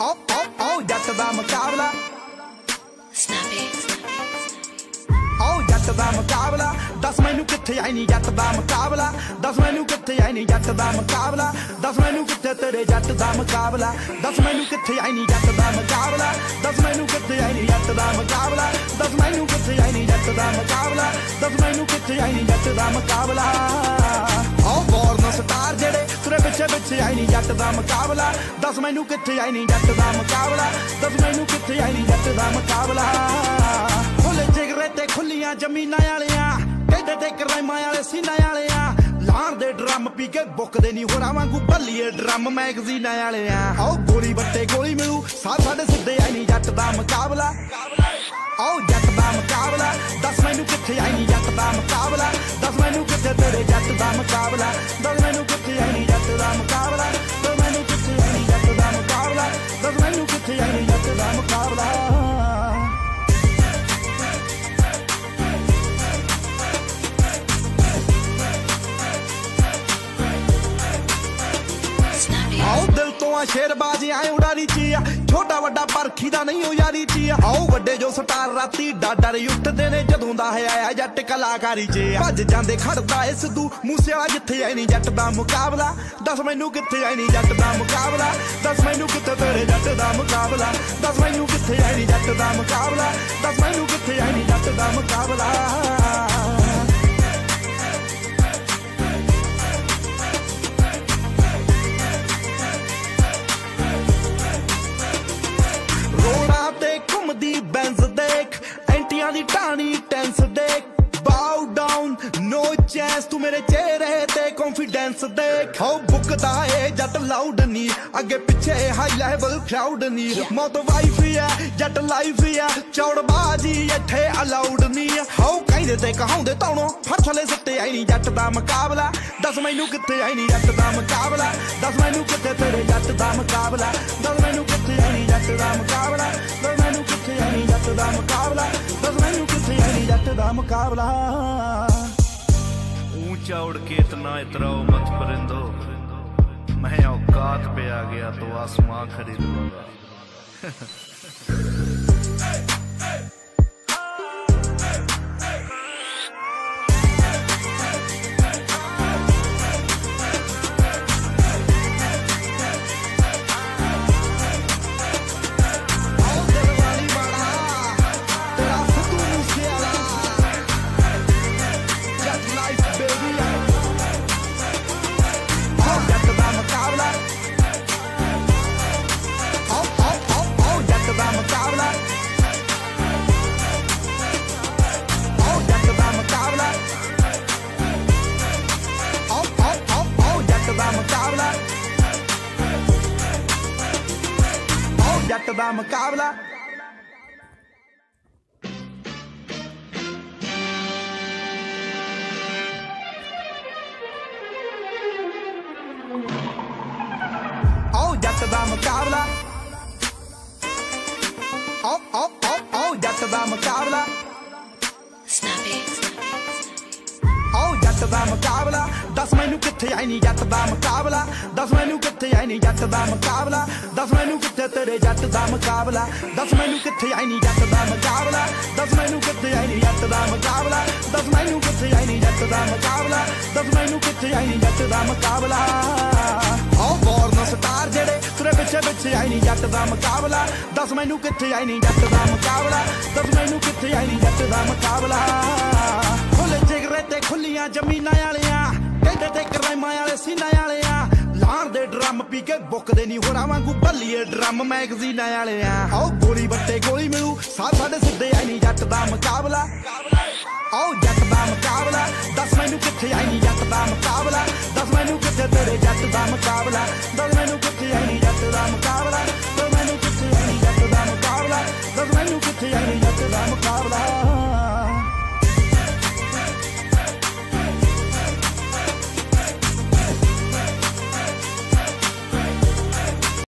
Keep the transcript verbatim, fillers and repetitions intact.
Oh, oh, oh, जट दा मुकाबला Oh, जट दा मुकाबला दस मैनू किथे आई नी जट दा मुकाबला दस मैनू किथे आई नी जट दा मुकाबला दस मैनू किथे तेरे जट दा मुकाबला दस मैनू किथे आई नी जट दा मुकाबला दस मैनू किथे आई नी जट दा मुकाबला दस मैनू किथे आई नी जट दा मुकाबला दस मैनू किथे आई नी जट दा मुकाबला Oh, born star जेड़े तेरे पिछे पिछे आई नी जट दा मुकाबला दस मैनू किथे आई नी जट दा मुकाबला दस मैनू किथे आई नी जट दा मुकाबला खुले जिगरे ते खुलियां जमीनां वालियां टेढ़े ते कराइमां वाले सीनां वालियां लाण दे ड्रम पी के बुकदे नी होरां वांगू भल्लीए ड्रम मैगजीनां वालियां ओ गोली बट्टे गोली मिलू साथ साडे सिद्धे आई नी जट दा मुकाबला ओ जट दा मुकाबला दस मैनू किथे आई नी जट दा मुकाबला दस मैनू किथे तेरे जट दा मुकाबला दस मैनू किथे आई नी जट दा मुकाबला दस मैनू किथे आई नी जट दा मुकाबला दस मैनू किथे आई नी जट दा मुकाबला आओ दिल तो आ शेरबाजी आए उड़ारी चिया छोटा वड्डा परखी दा नहीं हो यारी चिया आओ वड्डे जो स्टार राती डाडर उठदे ने जदों दा है आया जट कलाकारी च भज जांदे खड़दा ए सिद्धू मूसे वाला जिथे आई नी जट दा मुकाबला दस मैनू किथे आई नी जट दा मुकाबला दस मैनू किथे तेरे जट दा मुकाबला दस मैनू किथे आई नी जट दा मुकाबला दस मैनू किथे आई नी जट दा मुकाबला घुमदी बेंज देख एंटियां दी टाणी टेंस देख बाउ डाउन नो चांस तू मेरे चेहरे ते कॉन्फिडेंस देख हो बुकदा है जट लाउड नी अगे पीछे हाई लेवल क्राउड नी मौत वाइफ है जट लाइफ है चौड़बाजी इथे अलाउड नी हो कहंदे ते कहाउंदे तौणों फड़ थले सट्टे आई नी जट दा मुकाबला दस मैनू किथे आई नी जट दा मुकाबला दस मैनू किथे तेरे जट दा मुकाबला दस मैनू किथे आई नी जट दा मुकाबला दस मैनू किथे आई नी जट दा मुकाबला दस मैनू किथे आई नी जट दा मुकाबला ऊंचा उड़ के इतना इतराओ मत परिंदो मैं औकात पे आ गया तो आसमां खरीद लूंगा जट दा मुकाबला ओ जट दा मुकाबला ओ ओ ओ ओ जट दा मुकाबला ओ जट दा मुकाबला दस मैनू किथे आई नी जट दा मुकाबला दस मैनू किथे आई नी जट दा मुकाबला दस मैनू किथे तेरे जट दा मुकाबला दस मैनू किथे आई नी जट दा मुकाबला दस मैनू किथे आई नी जट दा मुकाबला दस मैनू किथे आई नी जट दा मुकाबला दस मैनू किथे आई नी जट दा मुकाबला ओ born star जेड़े तेरे पिछे पिछे आई नी जट दा मुकाबला दस मैनू किथे आई नी जट दा मुकाबला दस मैनू किथे आई नी जट दा मुकाबला खुले जिगरे ते खुलियां जमीनां वालियां टेढ़े ते कराइमां वाले सीनां वालियां लाण दे ड्रम पी के बुकदे नी होरां वांगू भल्लीए ड्रम मैगजीनां वालियां ओ गोली बट्टे गोली मिलू साथ साडे सिद्धे आई नी जट दा मुकाबला ओ जट दा मुकाबला दस मैनू किथे आई नी जट दा मुकाबला दस मैनू किथे तेरे जट दा मुकाबला दस मैनू किथे